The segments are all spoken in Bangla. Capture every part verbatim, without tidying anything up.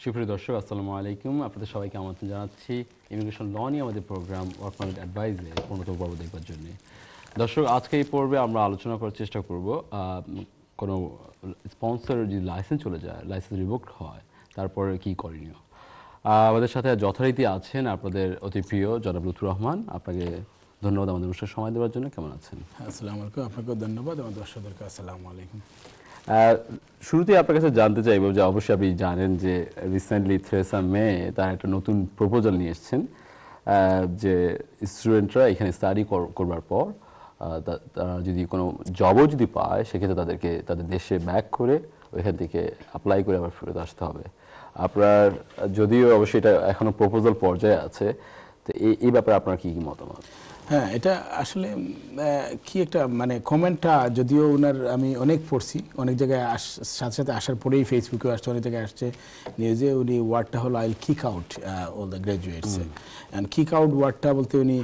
সুপ্রিয় দর্শক আসসালামু আলাইকুম, আপনাদের সবাইকে আমন্ত্রণ জানাচ্ছি ইমিগ্রেশন ল নিয়ে আমাদের প্রোগ্রাম ওয়ার্ক পারমিট অ্যাডভাইজে পনেরোতম পর্ব দেখবার জন্য। দর্শক, আজকে এই পর্বে আমরা আলোচনা করার চেষ্টা করব কোনো স্পন্সর যদি লাইসেন্স চলে যায়, লাইসেন্স রিভোকড হয়, তারপরে কি করণীয়। আমাদের সাথে যথারীতি আছেন আপনাদের অতি প্রিয় জনাব লুৎফুর রহমান। আপনাকে ধন্যবাদ আমাদের অনুষ্ঠানে সময় দেওয়ার জন্য। কেমন আছেন? আসসালামু আলাইকুম। আপনাকেও ধন্যবাদ। আমার দর্শকদেরকে আসসালামু আলাইকুম। শুরুতেই আপনার কাছে জানতে চাইব যে অবশ্যই আপনি জানেন যে রিসেন্টলি থেরেসা মে তার একটা নতুন প্রপোজাল নিয়ে এসেছেন যে স্টুডেন্টরা এখানে স্টাডি করবার পর তারা যদি কোনো জবও যদি পায় সেক্ষেত্রে তাদেরকে তাদের দেশে ব্যাক করে ওইখান থেকে অ্যাপ্লাই করে আবার ফেরত আসতে হবে। আপনার যদিও অবশ্যই এটা এখনো প্রপোজাল পর্যায়ে আছে, তো এই ব্যাপারে আপনার কি কি মতামত? হ্যাঁ, এটা আসলে কি একটা মানে কমেন্টটা যদিও ওনার আমি অনেক পড়ছি, অনেক জায়গায় সাথে সাথে আসার পরেই ফেসবুকেও আসছে, অনেক জায়গায় আসছে নিউজে। উনি ওয়ার্ডটা হলো I'll kick out all the graduates. And kick out ওয়ার্ডটা বলতে উনি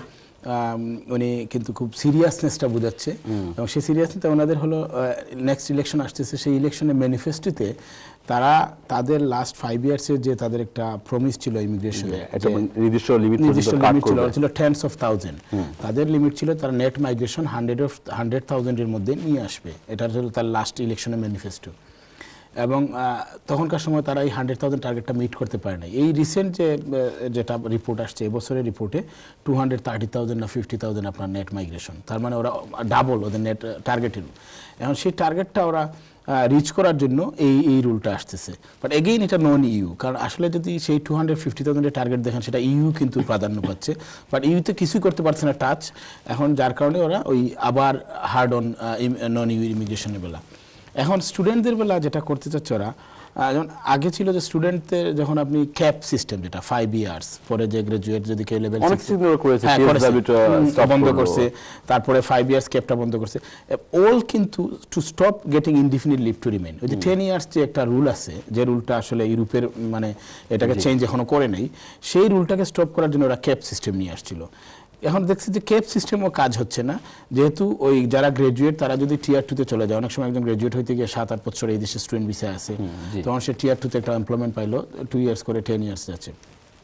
উনি কিন্তু খুব সিরিয়াসনেসটা বোঝাচ্ছে, এবং সেই সিরিয়াসনেসটা ওনাদের হলো নেক্সট ইলেকশন আসতেছে, সেই ইলেকশনের ম্যানিফেস্টোতে তারা তাদের লাস্ট ফাইভ ইয়ার্সের যে তাদের একটা প্রমিস ছিল ইমিগ্রেশনে, নির্দিষ্ট লিমিট ছিল টেন্স অফ থাউজেন্ড, তাদের লিমিট ছিল তারা net migration hundred of hundred থাউজেন্ডের মধ্যে নিয়ে আসবে। এটা হলো তার লাস্ট ইলেকশনের ম্যানিফেস্টো। এবং তখনকার সময় তারা এই হান্ড্রেড থাউজেন্ড টার্গেটটা মিট করতে পারে না। এই রিসেন্ট যে যেটা রিপোর্ট আসছে এবছরের রিপোর্টে টু হান্ড্রেড থার্টি থাউজেন্ড না ফিফটি থাউজেন্ড আপনার নেট মাইগ্রেশন, তার মানে ওরা ডাবল ওদের নেট টার্গেটের। এখন সেই টার্গেটটা ওরা রিচ করার জন্য এই এই রুলটা আসতেছে। বাট এগেইন এটা নন ইউ, কারণ আসলে যদি সেই টু হান্ড্রেড ফিফটি থাউজেন্ডের টার্গেট দেখেন সেটা ইউ কিন্তু প্রাধান্য পাচ্ছে, বাট ইউতে কিছুই করতে পারছে না টাচ। এখন যার কারণে ওরা ওই আবার হার্ড অন নন ইউ ইমিগ্রেশনের বেলা। এখন স্টুডেন্টদের বেলা যেটা করতে চাচ্ছে ওরা, যেমন আগে ছিল যে স্টুডেন্টদের যখন আপনি ক্যাপ সিস্টেম, যেটা ফাইভ ইয়ার্স পরে যে গ্রাজুয়েট যদি কেউ লেভেল বন্ধ করছে, তারপরে ফাইভ ইয়ার্স ক্যাপটা বন্ধ করছে, অল কিন্তু to stop getting indefinite leave to remain. ওই যে টেন ইয়ার্স যে একটা রুল আছে, যে রুলটা আসলে ইউরোপের মানে এটাকে চেঞ্জ এখনো করে নেই, সেই রুলটাকে স্টপ করার জন্য ওরা ক্যাপ সিস্টেম নিয়ে আসছিল। এখন দেখছি যে ক্যাপ সিস্টেমও কাজ হচ্ছে না, যেহেতু ওই যারা গ্রাজুয়েট তারা যদি টিয়ার টুতে চলে যায়, অনেক সময় একজন গ্রাজুয়েট হইতে গিয়ে সাত আট বছর এই দেশে স্টুডেন্ট ভিসায় আছে, তখন সে টিয়ার টুতে একটা এমপ্লয়মেন্ট পাইলো, টু ইয়ার্স করে টেন ইয়ার্স যাচ্ছে।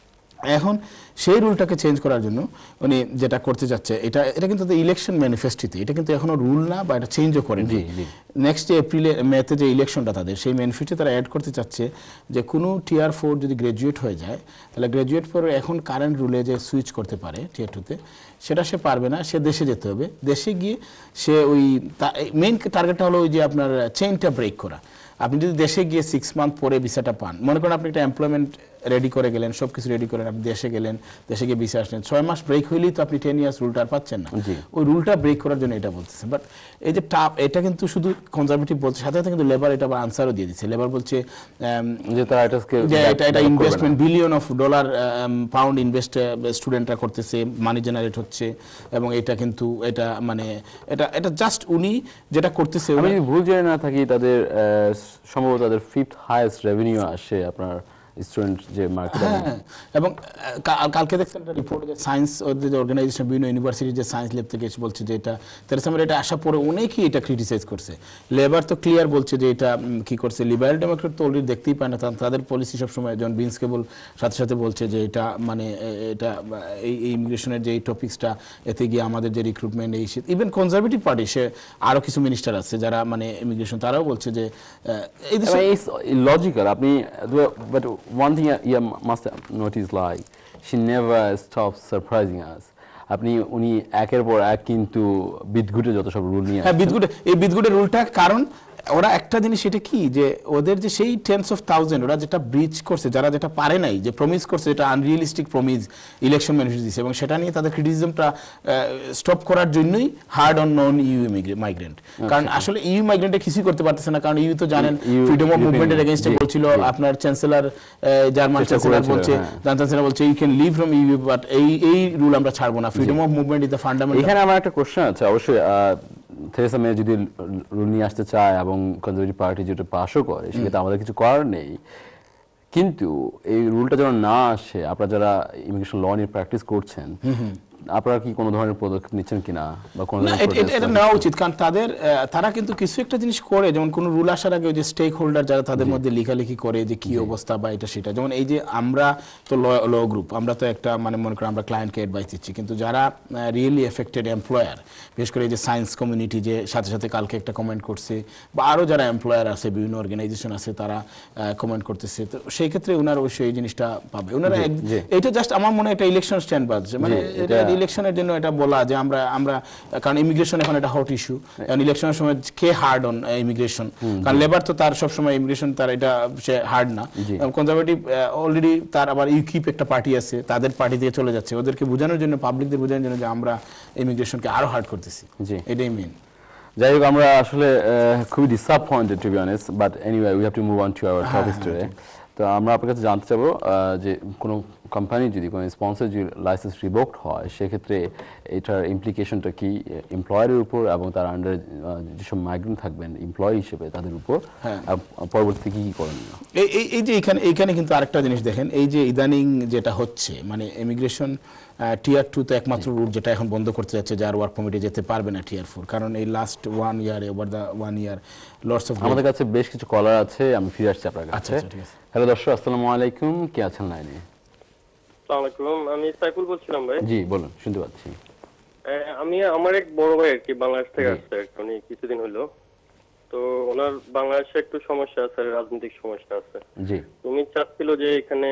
এখন সেই রুলটাকে চেঞ্জ করার জন্য উনি যেটা করতে যাচ্ছে, এটা এটা কিন্তু ইলেকশন ম্যানিফেস্টোতে, এটা কিন্তু এখনো রুল না বা এটা চেঞ্জও করেনি। নেক্সট এপ্রিলে মেতে যে ইলেকশনটা তাদের, সেই ম্যানিফেস্টোতে তারা অ্যাড করতে চাচ্ছে যে কোনো টিয়ার ফোর যদি গ্রাজুয়েট হয়ে যায়, তাহলে গ্রাজুয়েট ফোর এখন কারেন্ট রুলে যে সুইচ করতে পারে টিয়ার টুতে, সেটা সে পারবে না, সে দেশে যেতে হবে। দেশে গিয়ে সে ওই মেইন টার্গেটটা হলো ওই যে আপনার চেইনটা ব্রেক করা। আপনি যদি দেশে গিয়ে সিক্স মান্থ পরে ভিসাটা পান, মনে করেন আপনি একটা এমপ্লয়মেন্ট রেডি করে গেলেন, সব কিছু রেডি করেন, আপনি দেশে গেলেন, দেশে গিয়ে ভিসা আসলেন, ছয় মাস ব্রেক হইলেই তো আপনি টেন ইয়ার্স রুলটা আর পাচ্ছেন না। ওই রুলটা ব্রেক করার জন্য এটা বলতেছে। বাট এই যে টাপ, এটা কিন্তু শুধু কনজারভেটিভ বলছে, সাথে সাথে কিন্তু লেবার এটা আবার আনসারও দিয়ে দিচ্ছে। লেবার বলছে যে এটা এটা investment billion of dollar pound invest স্টুডেন্টরা করতেছে, মানি জেনারেট হচ্ছে, এবং এটা কিন্তু এটা মানে এটা এটা জাস্ট উনি যেটা করতেছে, আমি ভুল জানি না থাকি, তাদের সম্ভবত তাদের ফিফথ হাইয়েস্ট রেভিনিউ আসে আপনার স্টুডেন্ট যে মার্কেট। হ্যাঁ, এবং কালকে দেখছেন একটা রিপোর্ট যে সায়েন্স যে অর্গানাইজেশন বিভিন্ন ইউনিভার্সিটির যে সায়েন্স ল্যাব থেকে এসে বলছে যে এটা তেরেসা মের এটা আসার পরে অনেকেই এটা ক্রিটিসাইজ করছে। লেবার তো ক্লিয়ার বলছে যে এটা কি করছে, লিবারেল ডেমোক্রেট তো অলরেডি দেখতেই পায় না, তাদের পলিসি সবসময় জন বিন্স কেবল সাথে সাথে বলছে যে এটা মানে এটা এই ইমিগ্রেশনের যে এই টপিক্সটা, এতে গিয়ে আমাদের যে রিক্রুটমেন্ট, এই ইভেন কনজারভেটিভ পার্টি সে আরও কিছু মিনিস্টার আছে যারা মানে ইমিগ্রেশন, তারাও বলছে যে এই লজিক্যাল। আপনি but one thing you must notice, like she never stops surprising us. আপনি উনি একের পর এক কিন্তু বিদঘুটে যত সব রুল নিয়ে, হ্যাঁ বিদঘুটে, এই বিদঘুটে রুলটা কারণ ওরা একটা জিনিস সেটা কি, যে ওদের যে সেই টেন্স অফ থাউজেন্ড ওরা যেটা ব্রিচ করছে, যারা যেটা পারে নাই, যে প্রমিস করছে, যেটা আনরিয়েলিস্টিক প্রমিস ইলেকশন ম্যানিফেস্টো দিচ্ছে, এবং সেটা নিয়ে তাদের ক্রিটিসিজমটা স্টপ করার জন্যই hard on non EU migrant. কারণ আসলে ইউ মাইগ্রেন্টে কিছুই করতে পারতেছে না, কারণ ইউ তো জানেন ফ্রিডম অফ মুভমেন্টের এগেইনস্টে বলছিল। আপনার চ্যান্সেলর জার্মান চ্যান্সেলর বলছে, জার্মান চ্যান্সেলর বলছে you can leave from EU, but এই এই রুল আমরা ছাড়বো না, freedom of movement is the fundamental. এখানে আমার একটা কোশ্চেন আছে, অবশ্যই থেরেসা মে যদি রুল নিয়ে আসতে চায় এবং কনজারভেটিভ পার্টি যেটা পাসও করে, সেক্ষেত্রে আমাদের কিছু করার নেই। কিন্তু এই রুলটা যেন না আসে, আপনারা যারা ইমিগ্রেশন ল নিয়ে প্র্যাকটিস করছেন, আপনারা কি কোনো ধরনের পদক্ষেপ নিচ্ছেন কিনা বা কোনো না ধরনের এটা- এটা protest এটা বা নেওয়া কিছু? উচিত, কারণ তাদের আহ, তারা কিন্তু কিছু একটা জিনিস করে, যেমন কোনো রুল আসার আগে ওই যে স্টেক হোল্ডার যারা তাদের মধ্যে লেখালেখি করে যে কি অবস্থা বা এটা সেটা, যেমন এই যে আমরা তো ল গ্রুপ, আমরা তো একটা মানে মনে করি আমরা ক্লায়েন্টকে অ্যাডভাইস দিচ্ছি, কিন্তু যারা রিয়েলি এফেক্টেড এমপ্লয়ার, বিশেষ করে এই যে সায়েন্স কমিউনিটি যে সাথে সাথে কালকে একটা কমেন্ট করছে, বা আরও যারা এমপ্লয়ার আছে বিভিন্ন অর্গানাইজেশন আছে তারা কমেন্ট করতেছে, তো সেই ক্ষেত্রে ওনারা অবশ্যই এই জিনিসটা পাবে। ওনারা এক- জি। এটা জাস্ট আমার মনে হয় একটা ইলেকশন স্ট্যান্ড বাজছে, মানে এটা এটা- ইলেকশনের জন্য এটা বলা যে আমরা আমরা কারণ ইমিগ্রেশন এখন একটা হট ইস্যু, কারণ ইলেকশনের সময় কে হার্ড অন ইমিগ্রেশন, কারণ লেবার তো তার সবসময় ইমিগ্রেশন তার এটা সে হার্ড না, কনজারভেটিভ অলরেডি তার আবার ইউকিপ একটা পার্টি আছে, তাদের পার্টি দিয়ে চলে যাচ্ছে, ওদেরকে বোঝানোর জন্য, পাবলিকদের বোঝানোর জন্য যে আমরা ইমিগ্রেশনকে আরো হার্ড করতেছি, জি। এটাই মেন। যাই হোক, আমরা আসলে আহ, খুবই disappointed to be honest, but anyway we have to move on to our topic today. তো আমরা আপনার কাছে জানতে চাবো আহ, যে কোনো কোম্পানি যদি কোনো স্পন্সর যদি লাইসেন্স রিভোকড হয়, সেক্ষেত্রে এটার ইমপ্লিকেশনটা কি এমপ্লয়ারের উপর এবং তার আন্ডারে যেসব মাইগ্রেন্ট থাকবেন এমপ্লয়ি হিসেবে তাদের উপর, আর পরবর্তীতে কি কি করণীয়? এই এই- এই যে এখানে এইখানে কিন্তু আরেকটা জিনিস দেখেন, এই যে ইদানিং যেটা হচ্ছে মানে ইমিগ্রেশন টিয়ার টু তো একমাত্র রুট যেটা এখন বন্ধ করতে যাচ্ছে, যার ওয়ার্ক পারমিটে যেতে পারবে না টিয়ার ফোর, কারণ এই last one year over the one year lots of. আমাদের কাছে বেশ কিছু কলার আছে, আমি ফিরে আসছি আপনার আচ্ছা কাছে। আচ্ছা ঠিক আছে। হ্যালো দর্শক, আসসালামু আলাইকুম, কে আছেন লাইনে? আসসালামু আলাইকুম, আমি সাইফুল বলছিলাম ভাই। জি বলুন, শুনতে পাচ্ছি। আহ, আমি আমার এক বড় ভাই আর কি বাংলাদেশ থেকে আসছে আর কি, উনি কিছুদিন হলো। তো ওনার বাংলাদেশে একটু সমস্যা আছে, রাজনৈতিক সমস্যা আছে। জি তুমি চাচ্ছিল যে এখানে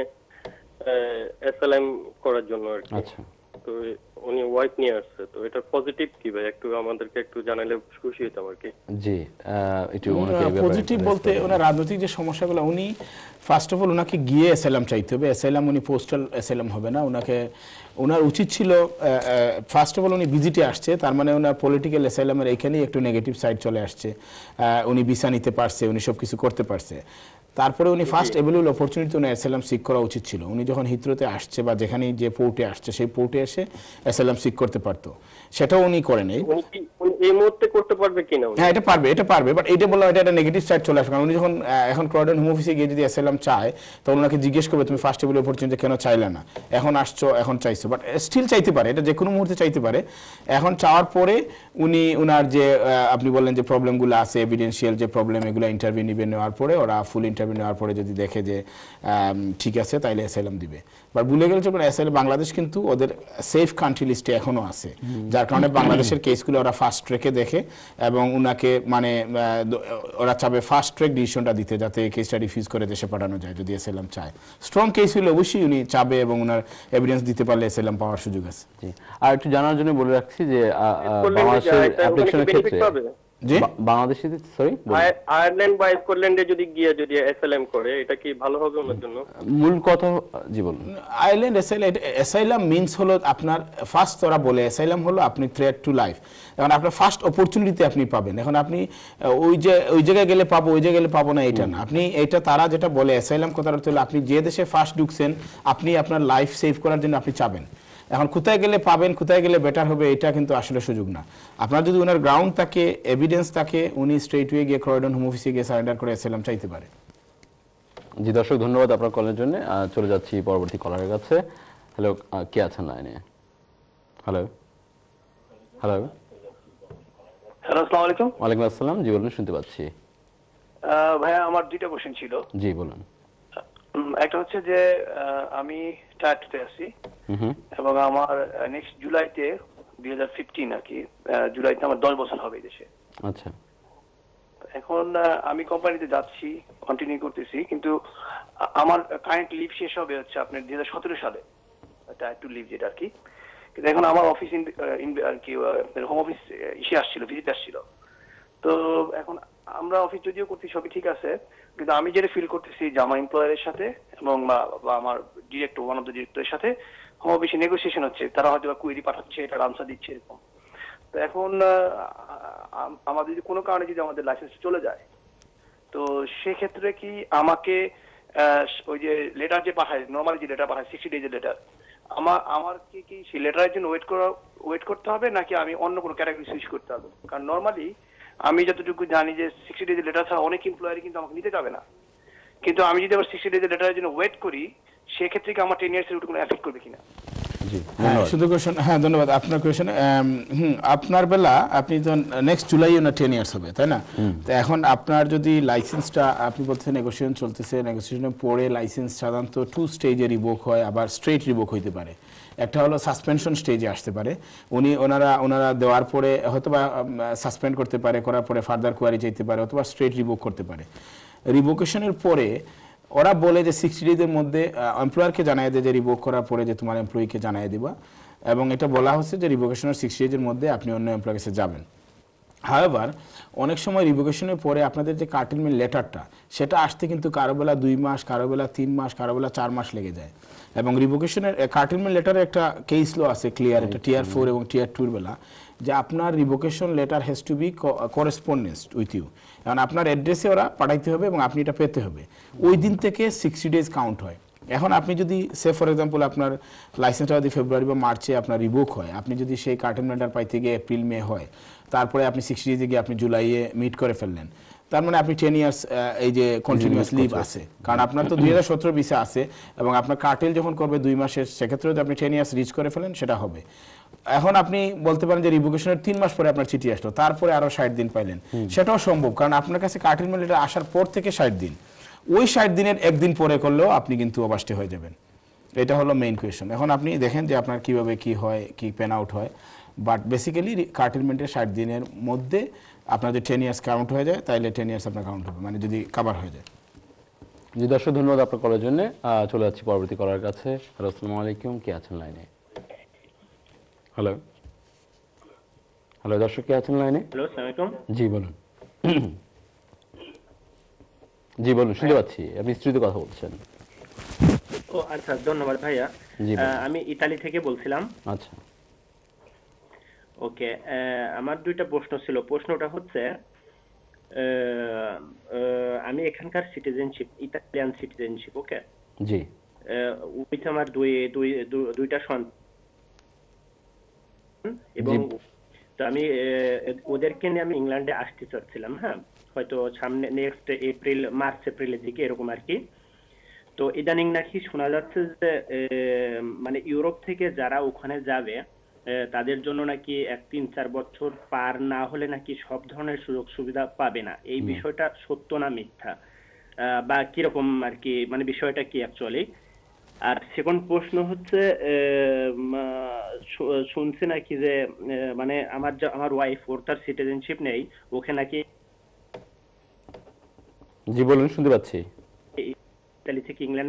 এসএলএম করার জন্য আর কি। আচ্ছা, তো উনি ওয়াইফ নিয়ে আসছে, তো এটা পজিটিভ কি ভাই, একটু আমাদেরকে একটু জানালে খুশি হতাম আর কি। জি আহ, একটু ওনাকে এই ব্যাপারে পজিটিভ একটু বলতে ওনার রাজনৈতিক যে সমস্যাগুলো, উনি ফার্স্ট অফ অল ওনাকে গিয়ে অ্যাসাইলাম চাইতে হবে, অ্যাসাইলাম উনি পোস্টাল অ্যাসাইলাম হবে না, ওনাকে ওনার উচিত ছিল ফার্স্ট অফ অল উনি ভিজিটে আসছে, তার মানে ওনার পলিটিক্যাল অ্যাসাইলামের এইখানেই একটু নেগেটিভ সাইড চলে আসছে, আহ, উনি ভিসা নিতে পারছে, উনি সব কিছু করতে পারছে, তারপরে উনি ফার্স্ট অ্যাভেলেবল অপরচুনিটি উনি অ্যাসাইলাম সিক করা উচিত ছিল, উনি যখন হিথ্রোতে আসছে বা যেখানে যে পোর্টে আসছে সেই পোর্টে এসে অ্যাসাইলাম সিক করতে পারতো, সেটাও উনি করে নেই। উনি কি উনি এই মুহূর্তে করতে পারবে কিনা উনি? হ্যাঁ এটা পারবে, এটা পারবে, বাট এটা বললাম এটা একটা নেগেটিভ সাইড চলে আসবে, কারণ উনি যখন আহ, এখন ক্রয়ডন হোম অফিসে গিয়ে যদি অ্যাসাইলাম চায়, তখন ওনাকে জিজ্ঞেস করবে তুমি ফার্স্ট টেবিল অপরচুনিটি কেন চাইলে না, এখন আসছো এখন চাইছো, বাট স্টিল চাইতে পারে, এটা যে কোনো মুহূর্তে চাইতে পারে। এখন চাওয়ার পরে উনি উনার যে আহ, আপনি বললেন যে প্রবলেমগুলো আছে, এভিডেন্সিয়াল যে প্রবলেম, এগুলো ইন্টারভিউ নিবে, নেওয়ার পরে ওরা ফুল ইন্টারভিউ নেওয়ার পরে যদি দেখে যে আম, ঠিক আছে তাইলে অ্যাসাইলাম দিবে। বাট ভুলে গেলে চলবে না, অ্যাসাইলাম বাংলাদেশ কিন্তু ওদের সেফ কান্ট্রি লিস্টে এখনো আছে, যার কারণে বাংলাদেশের কেসগুলো ওরা ফাস্ট ট্র্যাকে দেখে এবং উনাকে মানে আহ, দ- ওরা চাবে ফাস্ট ট্র্যাক ডিসিশনটা দিতে, যাতে এই কেসটা রিফিউজ করে দেশে পাঠানো যায় যদি অ্যাসাইলাম চায়। স্ট্রং কেস হলে অবশ্যই উনি চাবে এবং উনার এভিডেন্স দিতে পারলে অ্যাসাইলাম পাওয়ার সুযোগ আছে। জি। আর একটু জানার জন্য বলে রাখছি যে আহ, আহ, করলেন যে বাংলাদেশের এটা ওখানে কি অ্যাপ্লিকেশনের benefit ক্ষেত্রে পাবে? জি বা- বাংলাদেশে সরি আয়ার- আয়ারল্যান্ড বা স্কটল্যান্ডে যদি গিয়ে যদি এসএলএম করে, এটা কি ভালো হবে ওনার জন্য? মূল কথা, জি বলুন। আইল্যান্ড অ্যাসাইলাম মিনস হলো আপনার ফার্স্ট, ওরা বলে অ্যাসাইলাম হলো আপনি থ্রেট টু লাইফ, এখন আপনার ফার্স্ট অপরচুনিটি আপনি পাবেন, এখন আপনি আহ, ওই যে ওই জায়গায় গেলে পাবো ওই জায়গায় গেলে পাবো না এটা না, আপনি এটা তারা যেটা বলে অ্যাসাইলাম কথার অর্থ হলো আপনি যে দেশে ফার্স্ট ঢুকছেন আপনি আপনার লাইফ সেভ করার জন্য আপনি চাবেন, এখন কোথায় গেলে পাবেন কোথায় গেলে বেটার হবে এটা কিন্তু আসলে সুযোগ না। আপনার যদি ওনার গ্রাউন্ড থাকে, এভিডেন্স থাকে, উনি স্ট্রেট ওয়ে গিয়ে ক্রয়ডন হোম অফিসে গিয়ে সারেন্ডার করে অ্যাসাইলাম চাইতে পারে। জি দর্শক, ধন্যবাদ আপনার কলের জন্য। আহ, চলে যাচ্ছি পরবর্তী কলারের কাছে। হ্যালো, কে আছেন লাইনে? হ্যালো হ্যালো হ্যালো, আসসালামু আলাইকুম। ওয়ালাইকুম আসসালাম, জি বলুন, শুনতে পাচ্ছি। আহ, ভাইয়া আমার দুইটা কোশ্চেন ছিল। জি বলুন। উম, একটা হচ্ছে যে আহ, আমি টায়ার টুতে আছি হুম হুম এবং আমার নেক্সট জুলাইতে দুই হাজার ফিফটিন আর কি, আহ, জুলাইতে আমার দশ বছর হবে এই দেশে। আচ্ছা এখন আহ, আমি কোম্পানিতে যাচ্ছি, কন্টিনিউ করতেছি, কিন্তু আ- আমার কারেন্ট লিভ শেষ হবে হচ্ছে আপনার দুই হাজার সতেরো সালে, টায়ার টু লিভ যেটা আর কি। কিন্তু এখন আমার অফিস আর কি হোম অফিস ইসে আসছিল, ভিজিট আসছিল, তো এখন আমরা অফিস যদিও করছি সবই ঠিক আছে, কিন্তু আমি যেটা ফিল করতেছি যে আমার এমপ্লয়ারের সাথে এবং বা- বা আমার ডিরেক্টর ওয়ান অফ দ্য ডিরেক্টরের সাথে হোম অফিসে নেগোসিয়েশন হচ্ছে, তারা হয়তো কুয়েরি পাঠাচ্ছে, এটার আনসার দিচ্ছে এরকম। তো এখন আহ, আম- আমাদের যদি কোনো কারণে যদি আমাদের লাইসেন্স চলে যায়, তো সেক্ষেত্রে কি আমাকে আহ, ওই যে লেটার যে পাঠায়, নর্মালি যে লেটার পাঠায় সিক্সটি ডেজের লেটার, আমার আমার কি কি সেই লেটারের জন্য ওয়েট করা ওয়েট করতে হবে, নাকি আমি অন্য কোনো ক্যাটাগরি সুইচ করতে হবে? কারণ নর্মালি আমি যতটুকু জানি যে সিক্সটি ডেজের লেটার ছাড়া অনেক এমপ্লয়ারই কিন্তু আমাকে নিতে যাবে না, কিন্তু আমি যদি আবার সিক্সটি ডেজের লেটারের জন্য ওয়েট করি, সেক্ষেত্রে কি আমার টেন ইয়ার্স এর কোনো এফেক্ট করবে কিনা? জি হ্যাঁ শুধু কোয়েশন হ্যাঁ ধন্যবাদ আপনার কোয়েশন হুম আপনার বেলা আপনি তো নেক্সট জুলাইও না টেন ইয়ার্স হবে তাই না তো এখন আপনার যদি লাইসেন্সটা আপনি বলছেন নেগোসিয়েশন চলতেছে নেগোসিয়েশনের পরে লাইসেন্স সাধারণত টু স্টেজে রিভোক হয় আবার স্ট্রেট রিভোক হইতে পারে একটা হলো সাসপেনশন স্টেজে আসতে পারে উনি ওনারা ওনারা দেওয়ার পরে হয়তো বা সাসপেন্ড করতে পারে করার পরে ফার্দার কোয়ারি চাইতে পারে অথবা স্ট্রেট রিভোক করতে পারে রিভোকেশনের পরে ওরা বলে যে সিক্সটি ডেজের মধ্যে এমপ্লয়ারকে জানাই দেয় যে রিভোক করার পরে যে তোমার এমপ্লয়িকে জানাই দিবা এবং এটা বলা হচ্ছে যে রিভোকেশনের সিক্সটি ডেজের মধ্যে আপনি অন্য এমপ্লয়ের কাছে যাবেন হাওয়েভার অনেক সময় রিভোকেশনের পরে আপনাদের যে কার্টেলমেন্ট লেটারটা সেটা আসতে কিন্তু কারো বেলা দুই মাস কারো বেলা তিন মাস কারো বেলা চার মাস লেগে যায় এবং রিভোকেশনের কার্টেলমেন্ট লেটারে একটা কেস ল আছে ক্লিয়ার এটা টিয়ার ফোর এবং টিয়ার টুর বেলা যে আপনার revocation letter has to be correspondence with you কারণ আপনার অ্যাড্রেসে ওরা পাঠাইতে হবে এবং আপনি এটা পেতে হবে ওই দিন থেকে সিক্সটি ডেজ কাউন্ট হয় এখন আপনি যদি সে ফর এক্সাম্পল আপনার লাইসেন্সটা যদি ফেব্রুয়ারি বা মার্চে আপনার রিভোক হয় আপনি যদি সেই কার্টেন লেটার পাইতে গিয়ে এপ্রিল মে হয় তারপরে আপনি সিক্সটি ডেজে গিয়ে আপনি জুলাইয়ে মিট করে ফেললেন তার মানে আপনি টেন ইয়ার্স এই যে কন্টিনিউয়াস লিভ আছে কারণ আপনার তো দুই হাজার সতেরো বিসে আছে এবং আপনার কার্টেল যখন করবে দুই মাসের সেক্ষেত্রে যদি আপনি টেন ইয়ার্স রিচ করে ফেলেন সেটা হবে এখন আপনি বলতে পারেন যে রিভোকেশনের তিন মাস পরে আপনার চিঠি আসলো তারপরে আরো ষাট দিন পাইলেন সেটাও সম্ভব কারণ আপনার কাছে কার্টেলমেন্ট লেটার আসার পর থেকে ষাট দিন ওই ষাট দিনের একদিন পরে করলেও আপনি কিন্তু অবাষ্টে হয়ে যাবেন এটা হলো মেইন কোয়েশন এখন আপনি দেখেন যে আপনার কিভাবে কি হয় কি পেন আউট হয় বাট বেসিক্যালি কার্টেলমেন্টের ষাট দিনের মধ্যে আপনার যদি টেন ইয়ার্স কাউন্ট হয়ে যায় তাহলে টেন ইয়ার্স আপনার কাউন্ট হবে মানে যদি কভার হয়ে যায় জি দর্শক ধন্যবাদ আপনার কলের জন্য চলে যাচ্ছি পরবর্তী কলার কাছে হ্যালো আসসালামু আলাইকুম কে আছেন লাইনে হ্যালো হ্যালো দর্শক কে আছেন লাইনে হ্যালো আসসালামু আলাইকুম জি বলুন জি বলুন শুনতে পাচ্ছি আপনি স্ত্রীতে কথা বলছেন ও আচ্ছা ধন্যবাদ ভাইয়া জি বলুন। আমি ইতালি থেকে বলছিলাম আচ্ছা ওকে আমার দুইটা প্রশ্ন ছিল প্রশ্নটা হচ্ছে আহ, আহ, আমি এখানকার সিটিজেনশিপ ইতালিয়ান সিটিজেনশিপ ওকে জি উইথ আমার দুই দুই দু- দুইটা সন্তান এবং জি। তো আমি আহ, ওদেরকে নিয়ে আমি ইংল্যান্ডে আসতে চাচ্ছিলাম হ্যাঁ হয়তো সামনে নেক্সট এপ্রিল মার্চ এপ্রিলের দিকে এরকম আর কি তো ইদানিং নাকি শোনা যাচ্ছে যে আহ, মানে ইউরোপ থেকে যারা ওখানে যাবে আহ, তাদের জন্য নাকি এক তিন চার বছর পার না হলে নাকি সব ধরনের সুযোগ সুবিধা পাবে না এই বিষয়টা সত্য না মিথ্যা আহ, বা কিরকম আর কি মানে বিষয়টা কি অ্যাকচুয়ালি আর সেকেন্ড প্রশ্ন হচ্ছে আহ, মা- শু- শুনছি নাকি যে আহ, মানে আমার যা- আমার ওয়াইফ ওর তার সিটিজেনশিপ নেই ওকে নাকি জি বলুন শুনতে পাচ্ছি ইতালি থেকে ইংল্যান্ড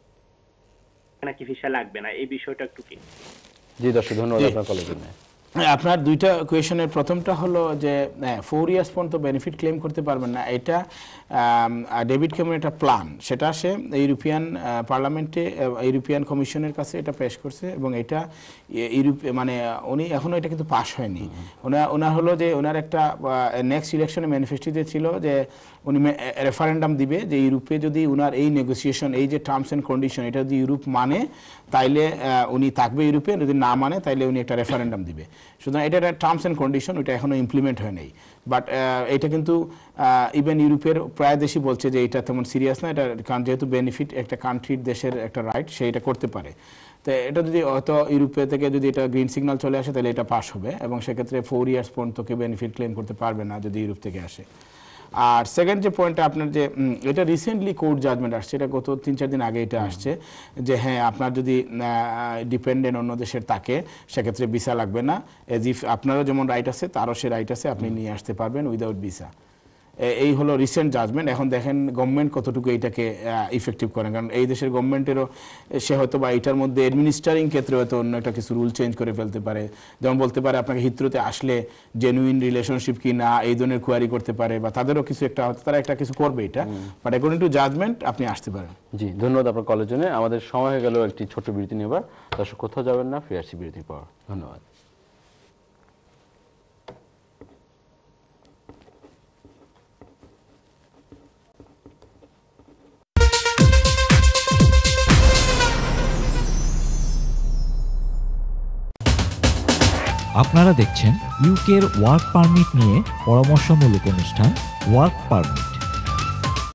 নাকি ভিসা লাগবে না এই বিষয়টা একটু কি জি দর্শক ধন্যবাদ আপনার কলের জন্য আপনার দুইটা কোয়েশনের প্রথমটা হলো যে ফোর ইয়ার্স পর্যন্ত বেনিফিট ক্লেম করতে পারবেন না এটা ডেভিড ক্যামেরন একটা প্ল্যান সেটা সে ইউরোপিয়ান পার্লামেন্টে ইউরোপিয়ান কমিশনের কাছে এটা পেশ করছে এবং এটা ইউরোপ মানে উনি এখনো এটা কিন্তু পাস হয়নি ওনার ওনার হলো যে ওনার একটা নেক্সট ইলেকশনে ম্যানিফেস্টোতে ছিল যে উনি রেফারেন্ডাম দিবে যে ইউরোপে যদি উনার এই নেগোসিয়েশন এই যে টার্মস অ্যান্ড কন্ডিশন এটা যদি ইউরোপ মানে তাইলে উনি থাকবে ইউরোপে যদি না মানে তাইলে উনি একটা রেফারেন্ডাম দিবে সুতরাং এটা একটা টার্মস অ্যান্ড কন্ডিশন ওইটা এখনো ইমপ্লিমেন্ট হয় নাই বাট এটা কিন্তু ইভেন ইউরোপের প্রায় দেশই বলছে যে এটা তেমন সিরিয়াস না এটা কারণ যেহেতু বেনিফিট একটা কান্ট্রির দেশের একটা রাইট সেইটা করতে পারে তো এটা যদি হয়তো ইউরোপে থেকে যদি এটা গ্রিন সিগন্যাল চলে আসে তাহলে এটা পাস হবে এবং সেক্ষেত্রে ফোর ইয়ার্স পর্যন্ত কেউ বেনিফিট ক্লেম করতে পারবে না যদি ইউরোপ থেকে আসে আর সেকেন্ড যে পয়েন্টটা আপনার যে এটা রিসেন্টলি কোর্ট জাজমেন্ট আসছে এটা গত তিন চার দিন আগে এটা আসছে যে হ্যাঁ আপনার যদি ডিপেন্ডেন্ট অন্য দেশের থাকে সেক্ষেত্রে ভিসা লাগবে না এজ ইফ আপনারও যেমন রাইট আছে তারও সে রাইট আছে আপনি নিয়ে আসতে পারবেন উইদাউট ভিসা এই হলো রিসেন্ট জাজমেন্ট এখন দেখেন গভর্নমেন্ট কতটুকু এইটাকে ইফেক্টিভ করেন কারণ এই দেশের গভর্নমেন্টেরও সে হয়তো বা এটার মধ্যে অ্যাডমিনিস্ট্রারিং ক্ষেত্রে হয়তো অন্য একটা কিছু রুল চেঞ্জ করে ফেলতে পারে যেমন বলতে পারে আপনাকে হিথ্রোতে আসলে জেনুইন রিলেশনশিপ কি না এই ধরনের কোয়ারি করতে পারে বা তাদেরও কিছু একটা হয়তো তারা একটা কিছু করবে এটা বাট অ্যাকর্ডিং টু জাজমেন্ট আপনি আসতে পারেন জি ধন্যবাদ আপনার কলের জন্য আমাদের সময় হয়ে গেল একটি ছোট বিরতি নেবার দর্শক কোথাও যাবেন না ফিরে আসছি বিরতির পর ধন্যবাদ আপনারা দেখছেন ইউকের ওয়ার্ক পারমিট নিয়ে পরামর্শমূলক অনুষ্ঠান ওয়ার্ক পারমিট।